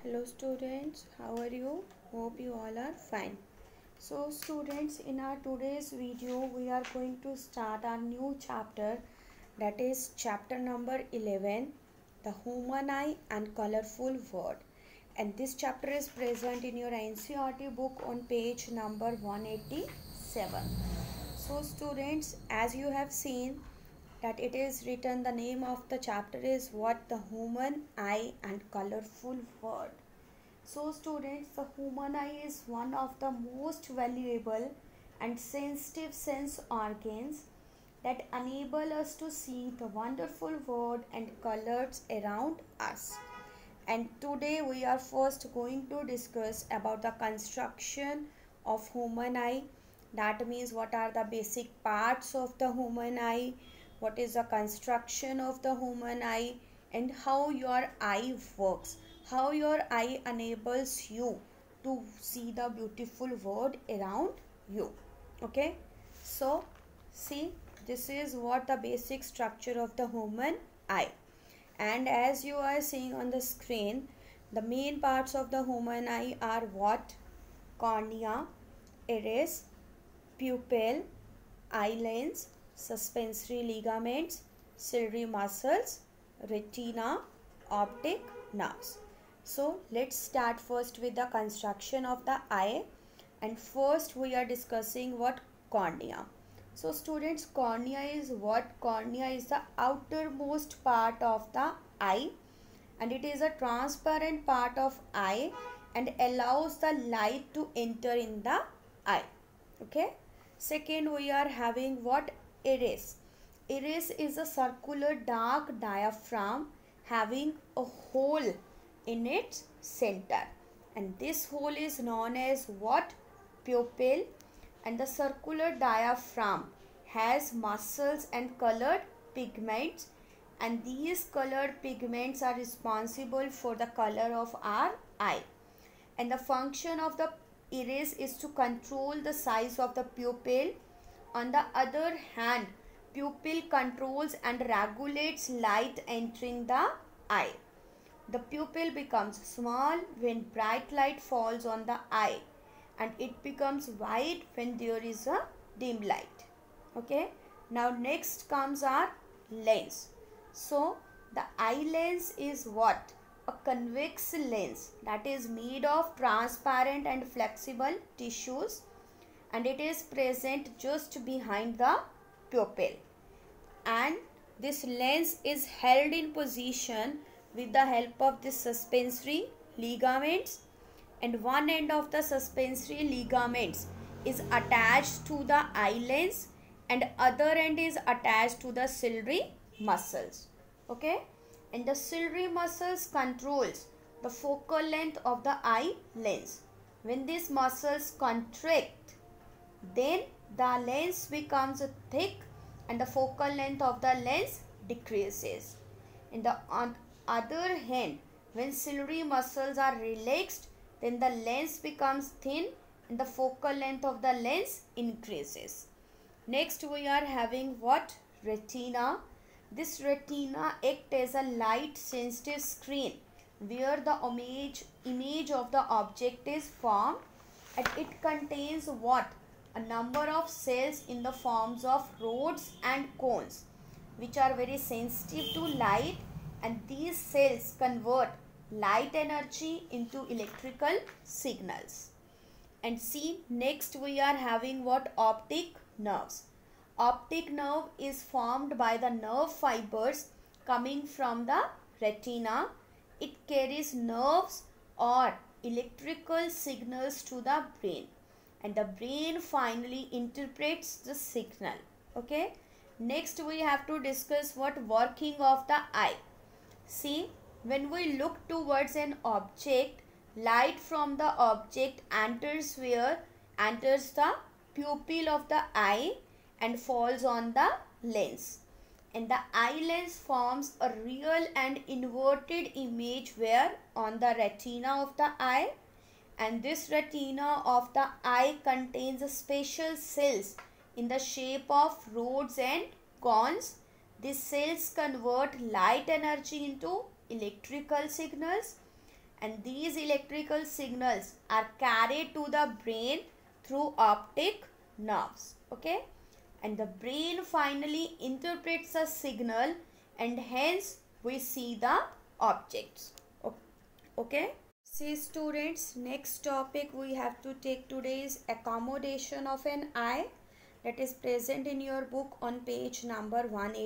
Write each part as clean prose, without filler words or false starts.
Hello students, how are you? Hope you all are fine. So students, in our today's video we are going to start our new chapter, that is chapter number 11, the human eye and colorful world. And this chapter is present in your NCERT book on page number 187. So students, as you have seen that it is written, the name of the chapter is what? The human eye and colorful world. So students, the human eye is one of the most valuable and sensitive sense organs that enable us to see the wonderful world and colors around us. And today we are first going to discuss about the construction of human eye. That means what are the basic parts of the human eye, what is the construction of the human eye, and how your eye works, how your eye enables you to see the beautiful world around you. Okay, so see, this is what the basic structure of the human eye. And as you are seeing on the screen, the main parts of the human eye are what? Cornea, iris, pupil, eye lens, suspensory ligaments, ciliary muscles, retina, optic nerves. So let's start first with the construction of the eye. And first we are discussing what? Cornea. So students, cornea is what? Cornea is the outermost part of the eye, and it is a transparent part of eye and allows the light to enter in the eye. Okay. Second, we are having what? Iris. Iris is a circular dark diaphragm having a hole in its center, and this hole is known as what? Pupil. And the circular diaphragm has muscles and colored pigments, and these colored pigments are responsible for the color of our eye. And the function of the iris is to control the size of the pupil. On the other hand, pupil controls and regulates light entering the eye. The pupil becomes small when bright light falls on the eye, and it becomes wide when there is a dim light. Okay, now next comes our lens. So the eye lens is what? A convex lens that is made of transparent and flexible tissues, and it is present just behind the pupil, and this lens is held in position with the help of the suspensory ligaments, and one end of the suspensory ligaments is attached to the eye lens and other end is attached to the ciliary muscles. Okay, and the ciliary muscles controls the focal length of the eye lens. When these muscles contract, then the lens becomes thick and the focal length of the lens decreases. On other hand, when ciliary muscles are relaxed, then the lens becomes thin and the focal length of the lens increases. Next we are having what? Retina. This retina acts as a light sensitive screen where the image of the object is formed, and it contains what? A number of cells in the forms of rods and cones which are very sensitive to light, and these cells convert light energy into electrical signals. And see, next we are having what? Optic nerves. Optic nerve is formed by the nerve fibers coming from the retina. It carries nerves or electrical signals to the brain, and the brain finally interprets the signal. Okay, next we have to discuss what? Working of the eye. See, when we look towards an object, light from the object enters where? Enters the pupil of the eye and falls on the lens, and the eye lens forms a real and inverted image where? On the retina of the eye, and this retina of the eye contains special cells in the shape of rods and cones. These cells convert light energy into electrical signals, and these electrical signals are carried to the brain through optic nerves. Okay, and the brain finally interprets a signal, and hence we see the objects. Okay. See students, next topic we have to take today is accommodation of an eye, that is present in your book on page number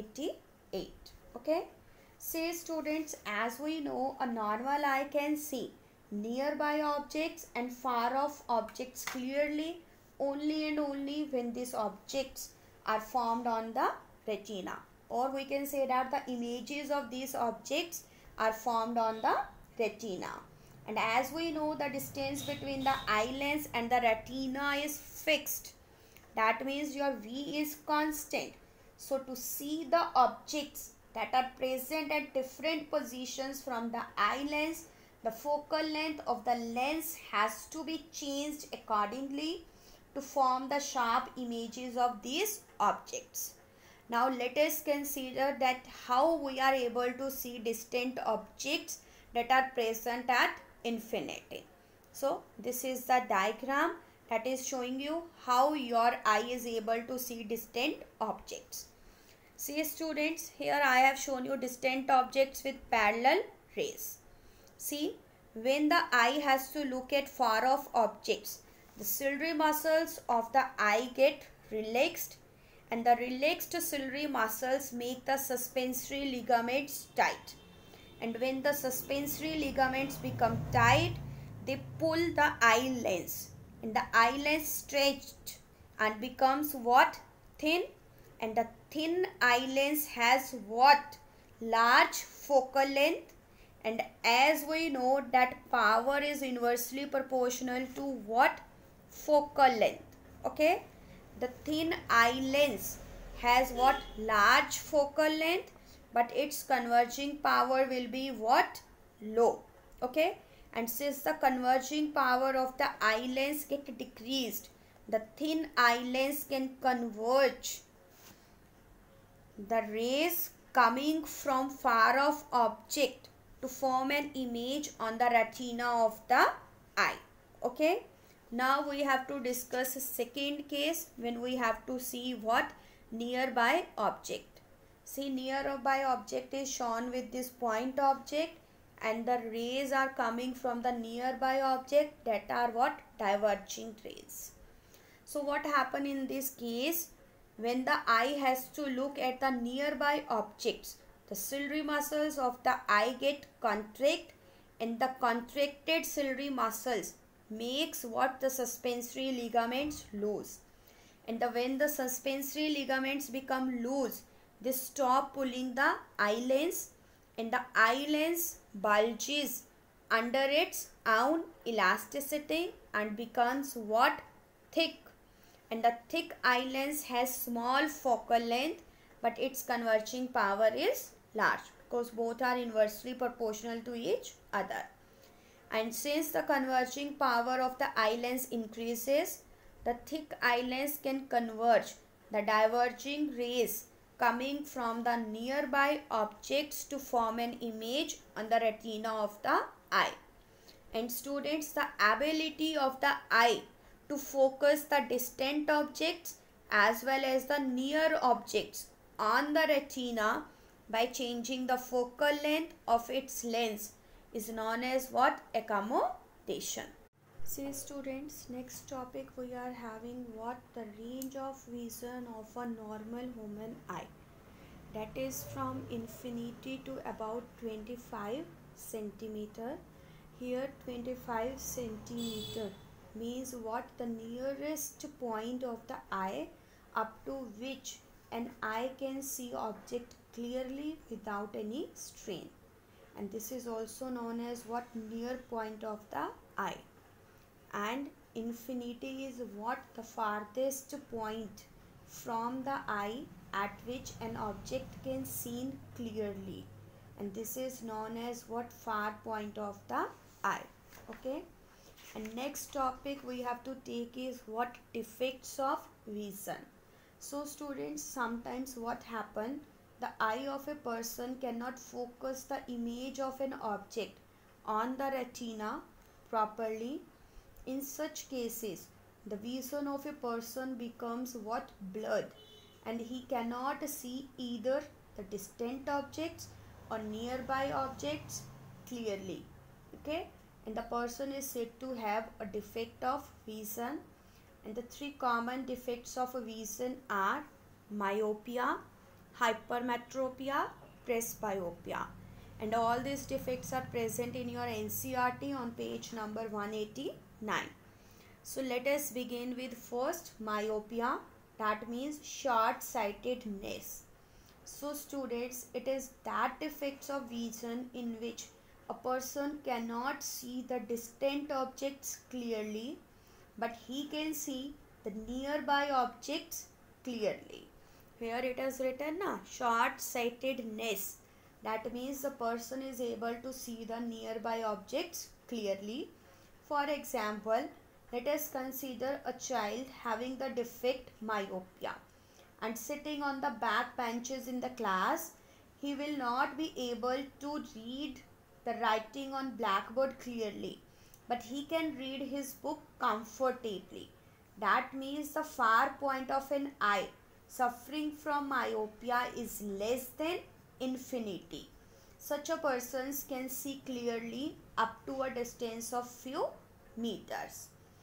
188. Okay. See students, as we know, a normal eye can see nearby objects and far off objects clearly only and only when these objects are formed on the retina, or we can say that the images of these objects are formed on the retina. And as we know, the distance between the eye lens and the retina is fixed. That means your V is constant. So to see the objects that are present at different positions from the eye lens, the focal length of the lens has to be changed accordingly to form the sharp images of these objects. Now let us consider that how we are able to see distant objects that are present at infinity. So this is the diagram that is showing you how your eye is able to see distant objects. See students, here I have shown you distant objects with parallel rays. See, when the eye has to look at far off objects, the ciliary muscles of the eye get relaxed, and the relaxed ciliary muscles make the suspensory ligaments tight. And when the suspensory ligaments become tight, they pull the eye lens, and the eye lens stretched and becomes what? Thin. And the thin eye lens has what? Large focal length. And as we know that power is inversely proportional to what? Focal length. Okay. The thin eye lens has what? Large focal length, but its converging power will be what? Low. Okay. And since the converging power of the eye lens get decreased, the thin eye lens can converge the rays coming from far off object to form an image on the retina of the eye. Okay. Now we have to discuss a second case when we have to see what? Nearby object. See, nearby object is shown with this point object, and the rays are coming from the nearby object, that are what? Diverging rays. So what happen in this case? When the eye has to look at the nearby objects, the ciliary muscles of the eye get contract, and the contracted ciliary muscles makes what? The suspensory ligaments loose. And when the suspensory ligaments become loose, they stop pulling the eye lens, and the eye lens bulges under its own elasticity and becomes what? Thick. And the thick eye lens has small focal length, but its converging power is large, because both are inversely proportional to each other. And since the converging power of the eye lens increases, the thick eye lens can converge the diverging rays coming from the nearby objects to form an image on the retina of the eye. And students, the ability of the eye to focus the distant objects as well as the near objects on the retina by changing the focal length of its lens is known as what? Accommodation. See students, next topic we are having what? The range of vision of a normal human eye, that is from infinity to about 25 centimeter. Here 25 centimeter means what? The nearest point of the eye up to which an eye can see object clearly without any strain, and this is also known as what? Near point of the eye. And infinity is what? The farthest point from the eye at which an object can seen clearly, and this is known as what? Far point of the eye. Okay. And next topic we have to take is what? Defects of vision. So students, sometimes what happen? The eye of a person cannot focus the image of an object on the retina properly. In such cases, the vision of a person becomes what? Blurred, and he cannot see either the distant objects or nearby objects clearly. Okay, and the person is said to have a defect of vision. And the three common defects of vision are myopia, hypermetropia, presbyopia. And all these defects are present in your NCERT on page number 189. So let us begin with first myopia, that means short-sightedness. So students, it is that defects of vision in which a person cannot see the distant objects clearly, but he can see the nearby objects clearly. Here it is written na, short-sightedness. That means the person is able to see the nearby objects clearly. For example, let us consider a child having the defect myopia and sitting on the back benches in the class. He will not be able to read the writing on blackboard clearly, but he can read his book comfortably. That means the far point of an eye suffering from myopia is less than infinity. Such a person can see clearly up to a distance of few meters.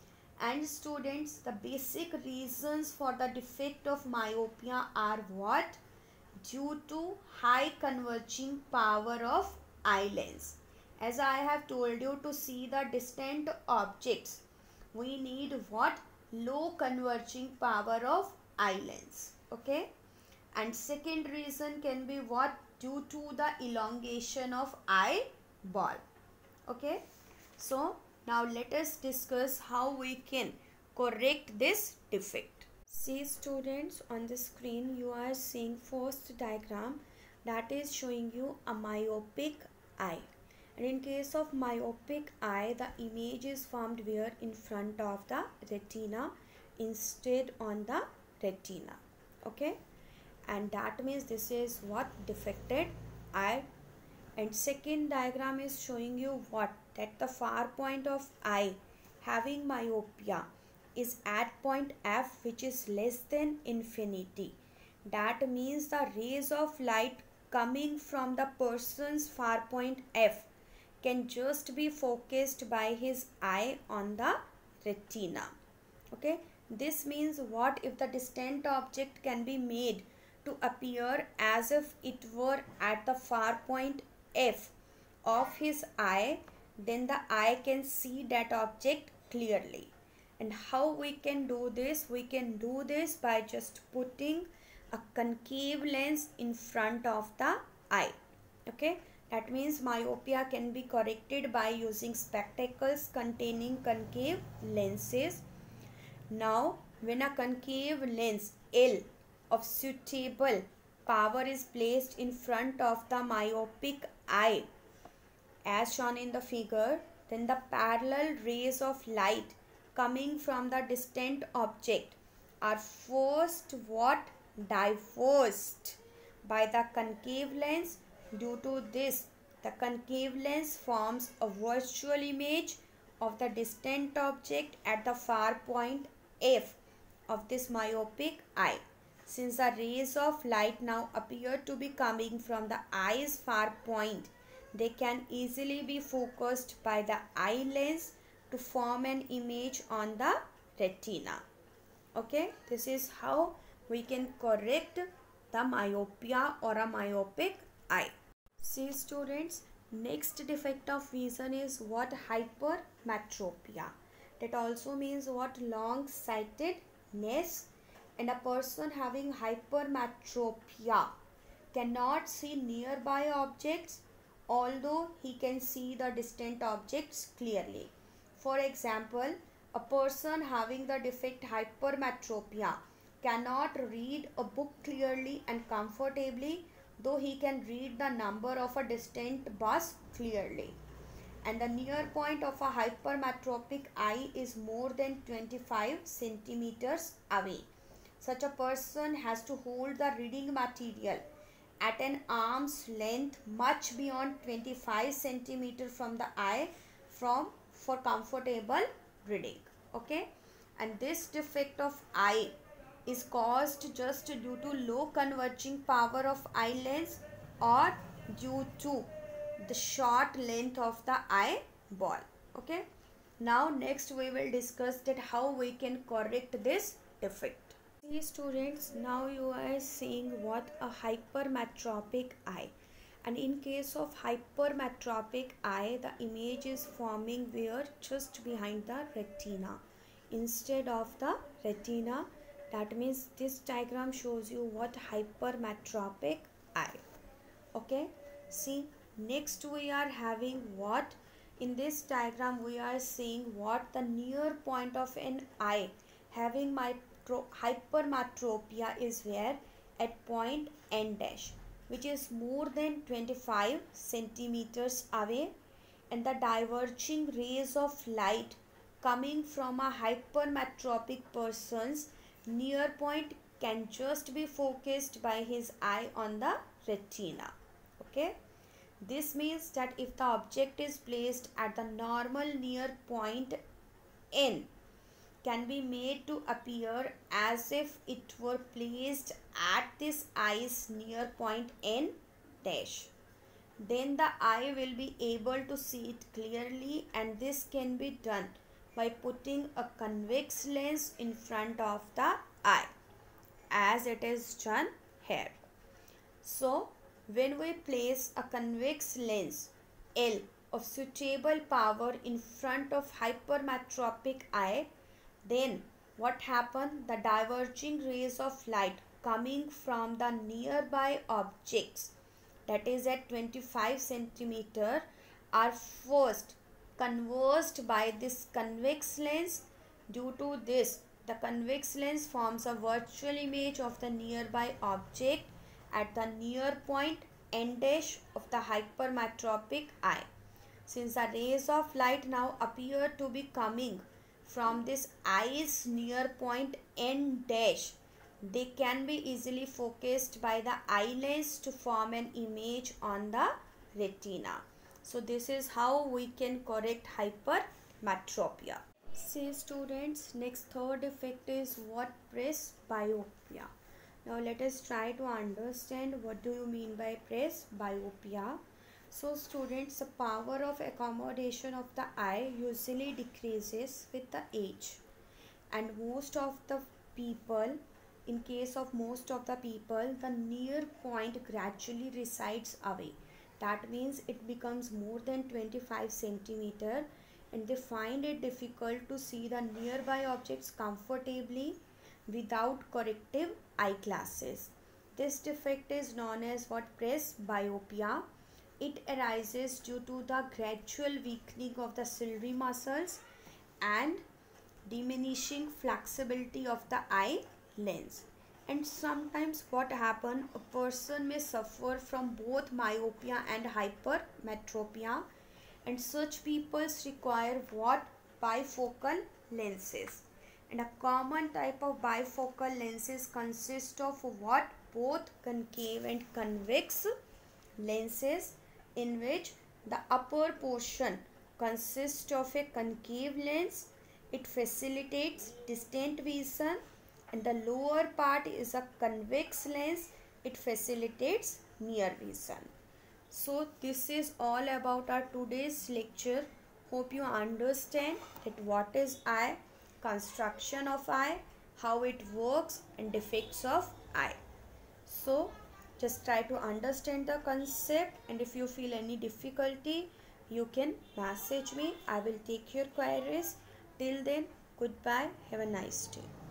And students, the basic reasons for the defect of myopia are what? Due to high converging power of eye lens. As I have told you, to see the distant objects, we need what? Low converging power of eye lens. Okay. And second reason can be what? Due to the elongation of eyeball. Okay. So now let us discuss how we can correct this defect. See students, on the screen you are seeing first diagram that is showing you a myopic eye. And in case of myopic eye, the image is formed where? In front of the retina instead on the retina. Okay. And that means this is what? Defected eye. And second diagram is showing you what? That the far point of eye having myopia is at point F, which is less than infinity. That means the rays of light coming from the person's far point F can just be focused by his eye on the retina. Okay. This means what? If the distant object can be made to appear as if it were at the far point F of his eye, then the eye can see that object clearly. And how we can do this? We can do this by just putting a concave lens in front of the eye. Okay. That means myopia can be corrected by using spectacles containing concave lenses. Now, when a concave lens L of suitable power is placed in front of the myopic eye, as shown in the figure, then the parallel rays of light coming from the distant object are first what? Diffused by the concave lens. Due to this, the concave lens forms a virtual image of the distant object at the far point F of this myopic eye. Since the rays of light now appear to be coming from the eye's far point, they can easily be focused by the eye lens to form an image on the retina. Okay, this is how we can correct the myopia or a myopic eye. See students, next defect of vision is what? Hypermetropia. That also means what? Long sightedness. And a person having hypermetropia cannot see nearby objects, although he can see the distant objects clearly. For example, a person having the defect hypermetropia cannot read a book clearly and comfortably, though he can read the number of a distant bus clearly. And the near point of a hypermetropic eye is more than 25 centimeters away. Such a person has to hold the reading material at an arm's length much beyond 25 centimeter from the eye for comfortable reading. Okay, and this defect of eye is caused just due to low converging power of eye lens or due to the short length of the eyeball. Okay, now next we will discuss that how we can correct this defect. See students, now you are seeing what a hypermetropic eye, and in case of hypermetropic eye, the image is forming where? Just behind the retina instead of the retina. That means this diagram shows you what hypermetropic eye. Okay, see, next we are having what? In this diagram we are seeing what the near point of an eye having hypermetropia is where? At point N dash, which is more than 25 centimeters away, and the diverging rays of light coming from a hypermetropic person's near point can just be focused by his eye on the retina. Okay, this means that if the object is placed at the normal near point N, can be made to appear as if it were placed at this eye's near point N dash. Then the eye will be able to see it clearly, and this can be done by putting a convex lens in front of the eye as it is done here. So when we place a convex lens L of suitable power in front of hypermetropic eye, then what happened? The diverging rays of light coming from the nearby objects, that is at 25 centimeter, are first conversed by this convex lens. Due to this, the convex lens forms a virtual image of the nearby object at the near point N dash of the hypermetropic eye. Since the rays of light now appear to be coming from this eye's near point N dash, they can be easily focused by the eye lens to form an image on the retina. So this is how we can correct hypermetropia. See students, next third defect is what? Presbyopia. Now let us try to understand what do you mean by presbyopia. So students, the power of accommodation of the eye usually decreases with the age, and most of the people, in case of most of the people, the near point gradually resides away. That means it becomes more than 25 centimeter, and they find it difficult to see the nearby objects comfortably without corrective eyeglasses. This defect is known as what? Presbyopia. It arises due to the gradual weakening of the ciliary muscles and diminishing flexibility of the eye lens. And sometimes what happen, a person may suffer from both myopia and hypermetropia, and such people require what? Bifocal lenses. And a common type of bifocal lenses consist of what? Both concave and convex lenses, in which the upper portion consists of a concave lens. It facilitates distant vision, and the lower part is a convex lens. It facilitates near vision. So this is all about our today's lecture. Hope you understand that what is eye, construction of eye, how it works, and defects of eye. So just try to understand the concept, and if you feel any difficulty, you can message me. I will take your queries. Till then, goodbye. Have a nice day.